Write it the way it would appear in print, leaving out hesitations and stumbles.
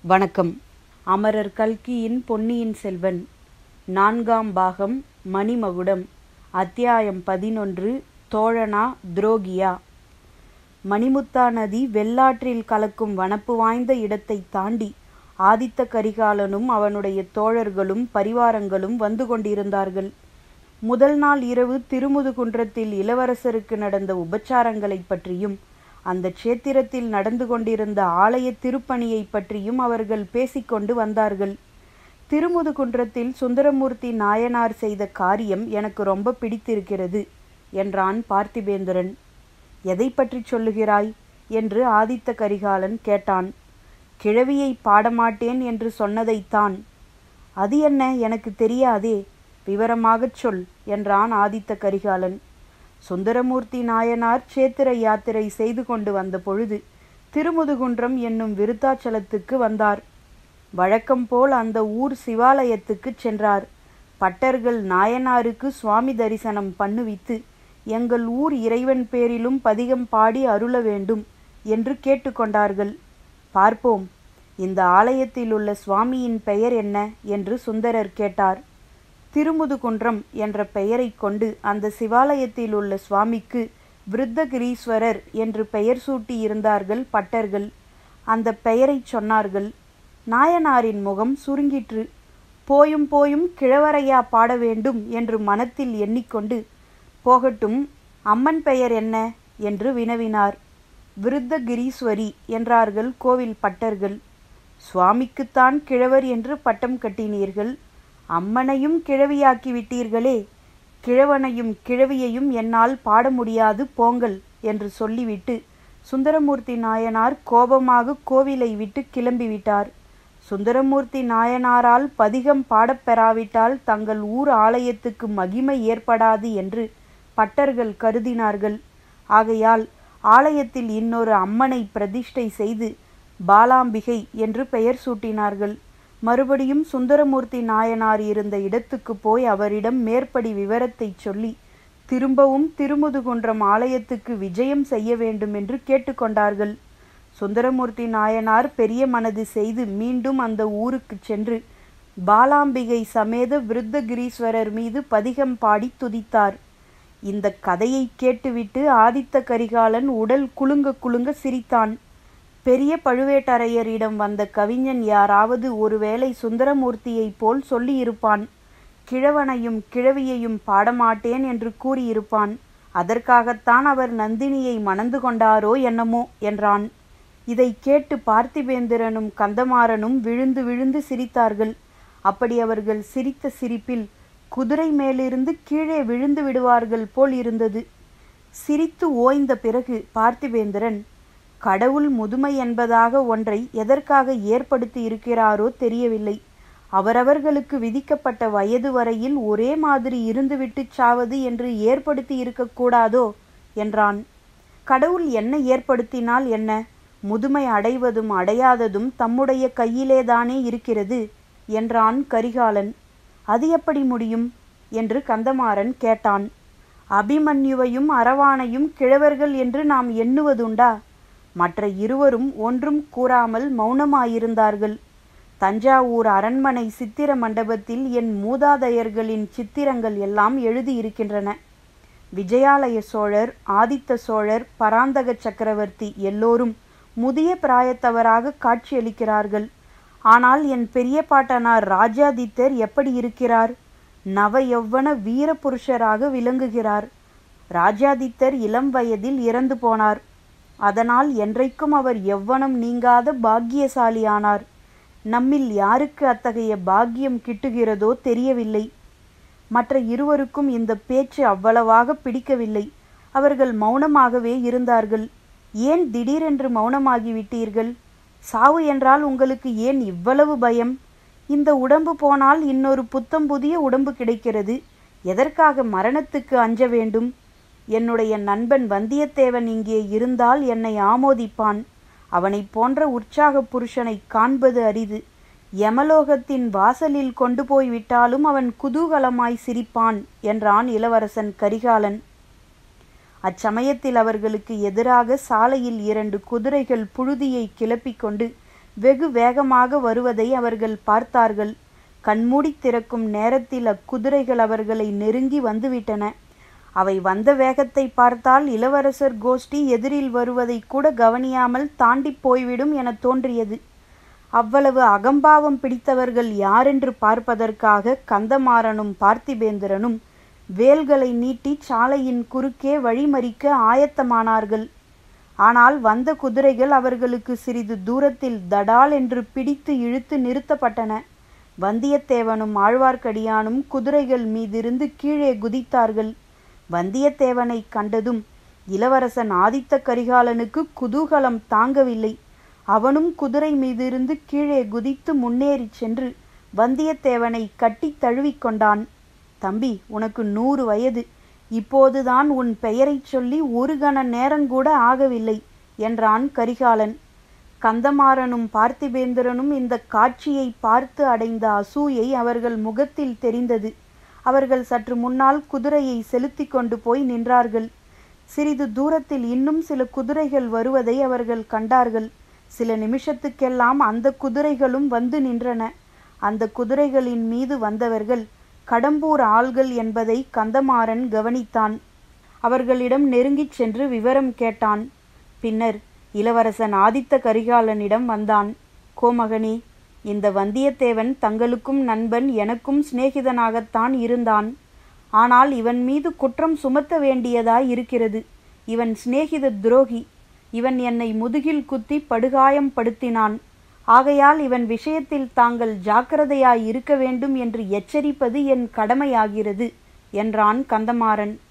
வணக்கம். அமரர் கல்கியின் பொன்னியின் செல்வன் 4ஆம் பாகம் மணிமகுடம். அத்தியாயம் 11. தோழனா துரோகியா. மணிமுத்தா நதி வெள்ளாற்றில் கலக்கும் வனப்பு வாய்ந்த இடத்தை தாண்டி ஆதித்த கரிகாலனும் அவனுடைய தோழர்களும் பரிவாரங்களும் வந்து கொண்டிருந்தார்கள். முதல் நாள் இரவு திருமுதுகுன்றத்தில் இளவரசருக்கு நடந்த உபச்சாரங்களை பற்றியும் அந்த க்ஷேத்திரத்தில் நடந்து கொண்டிருந்த ஆலய திருப்பணியை பற்றியும் அவர்கள் பேசிக்கொண்டு வந்தார்கள். திருமுதுகுன்றத்தில் சுந்தரமூர்த்தி நாயனார் செய்த காரியம் எனக்கு ரொம்ப பிடித்திருக்கிறது என்றான் பார்த்திபேந்திரன். எதை பற்றி சொல்லுகிறாய் என்று ஆதித்த கரிகாலன் கேட்டான். கிழவியை பாடமாட்டேன் என்று சொன்னதைத்தான். அது என்ன, எனக்கு தெரியாதே, விவரமாகச் சொல் என்றான் ஆதித்த கரிகாலன். சுந்தரமூர்த்தி நாயனார் க்ஷேத்திர யாத்திரை செய்து கொண்டு வந்த பொழுது திருமுதுகுன்றம் என்னும் விருத்தாச்சலத்துக்கு வந்தார். வழக்கம் போல் அந்த ஊர் சிவாலயத்துக்கு சென்றார். பட்டர்கள் நாயனாருக்கு சுவாமி தரிசனம் பண்ணுவித்து எங்கள் ஊர் இறைவன் பேரிலும் பதிகம் பாடி அருள வேண்டும் என்று கேட்டுக்கொண்டார்கள். பார்ப்போம், இந்த ஆலயத்தில் உள்ள சுவாமியின் பெயர் என்ன என்று சுந்தரர் கேட்டார். திருமுதுகுன்றம் என்ற பெயரை கொண்டு அந்த சிவாலயத்தில் உள்ள சுவாமிக்கு விருத்தகிரீஸ்வரர் என்று பெயர் சூட்டி இருந்தார்கள் பட்டர்கள். அந்த பெயரை சொன்னார்கள். நாயனாரின் முகம் சுருங்கிற்று. போயும் போயும் கிழவரையா பாட வேண்டும் என்று மனத்தில் எண்ணிக்கொண்டு, போகட்டும், அம்மன் பெயர் என்ன என்று வினவினார். விருத்தகிரீஸ்வரி என்றார்கள் கோவில் பட்டர்கள். சுவாமிக்குத்தான் கிழவர் என்று பட்டம் கட்டினீர்கள், அம்மனையும் கிழவியாக்கி விட்டீர்களே, கிழவனையும் கிழவியையும் என்னால் பாட முடியாது, போங்கள் என்று சொல்லிவிட்டு சுந்தரமூர்த்தி நாயனார் கோபமாக கோவிலை விட்டு கிளம்பிவிட்டார். சுந்தரமூர்த்தி நாயனாரால் பதிகம் பாடப்பெறாவிட்டால் தங்கள் ஊர் ஆலயத்துக்கு மகிமை ஏற்படாது என்று பட்டர்கள் கருதினார்கள். ஆகையால் ஆலயத்தில் இன்னொரு அம்மனை பிரதிஷ்டை செய்து பாலாம்பிகை என்று பெயர் சூட்டினார்கள். மறுபடியும் சுந்தரமூர்த்தி நாயனார் இருந்த இடத்துக்கு போய் அவரிடம் மேற்படி விவரத்தை சொல்லி திரும்பவும் திருமுதுகுன்றம் ஆலயத்துக்கு விஜயம் செய்ய வேண்டும் என்று கேட்டுக்கொண்டார்கள். சுந்தரமூர்த்தி நாயனார் பெரிய மனது செய்து மீண்டும் அந்த ஊருக்கு சென்று பாலாம்பிகை சமேத விருத்தகிரீஸ்வரர் மீது பதிகம் பாடி துதித்தார். இந்த கதையை கேட்டுவிட்டு ஆதித்த கரிகாலன் உடல் குலுங்க குலுங்க சிரித்தான். பெரிய பழுவேட்டரையரிடம் வந்த கவிஞன் யாராவது ஒருவேளை சுந்தரமூர்த்தியைப் போல் சொல்லியிருப்பான். கிழவனையும் கிழவியையும் பாடமாட்டேன் என்று கூறியிருப்பான். அதற்காகத்தான் அவர் நந்தினியை மணந்து கொண்டாரோ என்னமோ என்றான். இதை கேட்டு பார்த்திபேந்திரனும் கந்தமாறனும் விழுந்து விழுந்து சிரித்தார்கள். அப்படி அவர்கள் சிரித்த சிரிப்பில் குதிரை மேலிருந்து கீழே விழுந்து விடுவார்கள் போல் இருந்தது. சிரித்து ஓய்ந்த பிறகு பார்த்திபேந்திரன், கடவுள் முதுமை என்பதாக ஒன்றை எதற்காக ஏற்படுத்தி இருக்கிறாரோ தெரியவில்லை. அவரவர்களுக்கு விதிக்கப்பட்ட வயது வரையில் ஒரே மாதிரி இருந்துவிட்டு சாவது என்று ஏற்படுத்தி இருக்கக்கூடாதோ என்றான். கடவுள் என்ன ஏற்படுத்தினால் என்ன? முதுமை அடைவதும் அடையாததும் தம்முடைய கையிலேதானே இருக்கிறது என்றான் கரிகாலன். அது எப்படி முடியும் என்று கந்தமாறன் கேட்டான். அபிமன்யுவையும் அரவானையும் கிழவர்கள் என்று நாம் எண்ணுவதுண்டா? மற்ற இருவரும் ஒன்றும் கூறாமல் மௌனமாயிருந்தார்கள். தஞ்சாவூர் அரண்மனை சித்திர மண்டபத்தில் என் மூதாதையர்களின் சித்திரங்கள் எல்லாம் எழுதியிருக்கின்றன. விஜயாலய சோழர், ஆதித்த சோழர், பராந்தக சக்கரவர்த்தி எல்லோரும் முதிய பிராயத்தவராக காட்சியளிக்கிறார்கள். ஆனால் என் பெரிய பாட்டனார் ராஜாதித்தர் எப்படி இருக்கிறார்? நவ யௌவன வீர புருஷராக விளங்குகிறார். ராஜாதித்தர் இளம் வயதில் இறந்து போனார். அதனால் என்றைக்கும் அவர் யௌவனம் நீங்காத பாக்கியசாலியானார். நம்மில் யாருக்கு அத்தகைய பாக்கியம் கிட்டுகிறதோ தெரியவில்லை. மற்ற இருவருக்கும் இந்த பேச்சு அவ்வளவாக பிடிக்கவில்லை. அவர்கள் மௌனமாகவே இருந்தார்கள். ஏன் திடீரென்று மௌனமாகிவிட்டீர்கள்? சாவு என்றால் உங்களுக்கு ஏன் இவ்வளவு பயம்? இந்த உடம்பு போனால் இன்னொரு புத்தம் புதிய உடம்பு கிடைக்கிறது. எதற்காக மரணத்துக்கு அஞ்ச வேண்டும்? என்னுடைய நண்பன் வந்தியத்தேவன் இங்கே இருந்தால் என்னை ஆமோதிப்பான். அவனை போன்ற உற்சாக புருஷனை காண்பது அரிது. யமலோகத்தின் வாசலில் கொண்டு போய் விட்டாலும் அவன் குதூகலமாய் சிரிப்பான் என்றான் இளவரசன் கரிகாலன். அச்சமயத்தில் அவர்களுக்கு எதிராக சாலையில் 2 குதிரைகள் புழுதியை கிளப்பிக் கொண்டு வெகு வேகமாக வருவதை அவர்கள் பார்த்தார்கள். கண்மூடி திறக்கும் நேரத்தில் அக்குதிரைகள் அவர்களை நெருங்கி வந்துவிட்டன. அவை வந்த வேகத்தை பார்த்தால் இளவரசர் கோஷ்டி எதிரில் வருவதை கூட கவனியாமல் தாண்டி போய்விடும் என தோன்றியது. அவ்வளவு அகம்பாவம் பிடித்தவர்கள் யாரென்று பார்ப்பதற்காக கந்தமாறனும் பார்த்திபேந்திரனும் வேல்களை நீட்டி சாலையின் குறுக்கே வழிமறிக்க ஆயத்தமானார்கள். ஆனால் வந்த குதிரைகள் அவர்களுக்கு சிறிது தூரத்தில் தடால் என்று பிடித்து இழுத்து நிறுத்தப்பட்டன. வந்தியத்தேவனும் ஆழ்வார்க்கடியானும் குதிரைகள் மீதிருந்து கீழே குதித்தார்கள். வந்தியத்தேவனை கண்டதும் இளவரசன் ஆதித்த கரிகாலனுக்கு குதூகலம் தாங்கவில்லை. அவனும் குதிரை மீதிருந்து கீழே குதித்து முன்னேறி சென்று வந்தியத்தேவனை கட்டி தழுவிக்கொண்டான். தம்பி, உனக்கு 100 வயது. இப்போதுதான் உன் பெயரைச் சொல்லி ஒரு கண நேரங்கூட ஆகவில்லை என்றான் கரிகாலன். கந்தமாறனும் பார்த்திபேந்திரனும் இந்த காட்சியை பார்த்து அடைந்த அசூயை அவர்கள் முகத்தில் தெரிந்தது. அவர்கள் சற்று முன்னால் குதிரையை செலுத்தி கொண்டு போய் நின்றார்கள். சிறிது தூரத்தில் இன்னும் சில குதிரைகள் வருவதை அவர்கள் கண்டார்கள். சில நிமிஷத்துக்கெல்லாம் அந்த குதிரைகளும் வந்து நின்றன. அந்த குதிரைகளின் மீது வந்தவர்கள் கடம்பூர் ஆள்கள் என்பதை கந்தமாறன் கவனித்தான். அவர்களிடம் நெருங்கிச் சென்று விவரம் கேட்டான். பின்னர் இளவரசன் ஆதித்த கரிகாலனிடம் வந்தான். கோமகனே, இந்த வந்தியத்தேவன் தங்களுக்கும் நண்பன், எனக்கும் சிநேகிதனாகத்தான் இருந்தான். ஆனால் இவன் மீது குற்றம் சுமத்த வேண்டியதாய் இருக்கிறது. இவன் சிநேகித துரோகி. இவன் என்னை முதுகில் குத்தி படுகாயம் படுத்தினான். ஆகையால் இவன் விஷயத்தில் தாங்கள் ஜாக்கிரதையாய் இருக்க வேண்டும் என்று எச்சரிப்பது என் கடமையாகிறது என்றான் கந்தமாறன்.